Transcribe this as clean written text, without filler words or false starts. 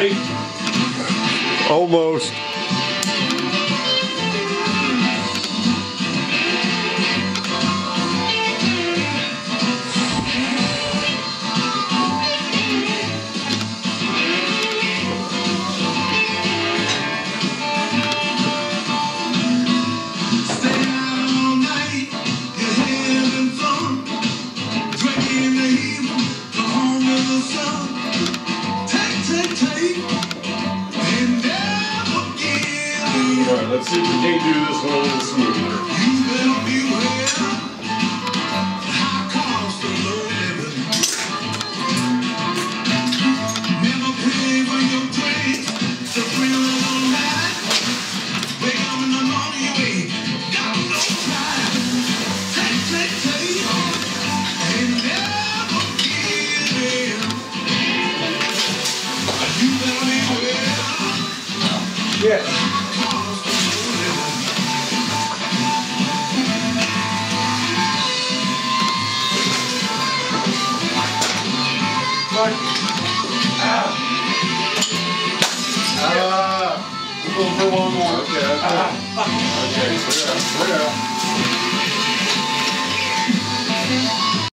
Ready? Almost. Alright, let's see if we can do this one a little smoother. Yeah. We're going for one more. Okay, okay. Okay, clear out, clear out.